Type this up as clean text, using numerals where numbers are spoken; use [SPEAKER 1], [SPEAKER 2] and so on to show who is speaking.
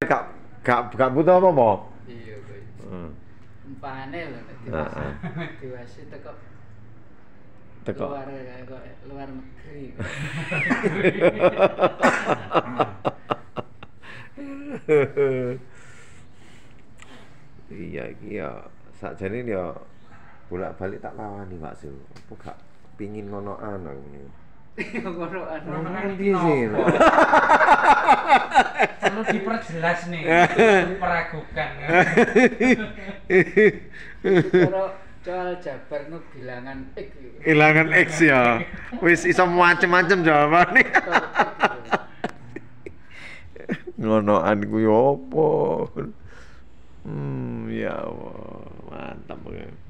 [SPEAKER 1] Gak butuh apa-apa.
[SPEAKER 2] Iya kuwi.
[SPEAKER 1] Heeh.
[SPEAKER 2] Umpamane lho nek diwasi teko luar negeri.
[SPEAKER 1] Iya iki ya sakjane ya bolak-balik tak lawani Pak Sul. Apa gak pengin ngonoan aku.
[SPEAKER 2] Ngono
[SPEAKER 1] Ngerti sih.
[SPEAKER 3] Perlu diperjelas nih, peragukan.
[SPEAKER 2] Kalau soal Jabar nu bilangan X.
[SPEAKER 1] Ilangan X ya. Wis iso macem-macem jawabane. Ngonoan ku yo apa? Ya Allah, mantap.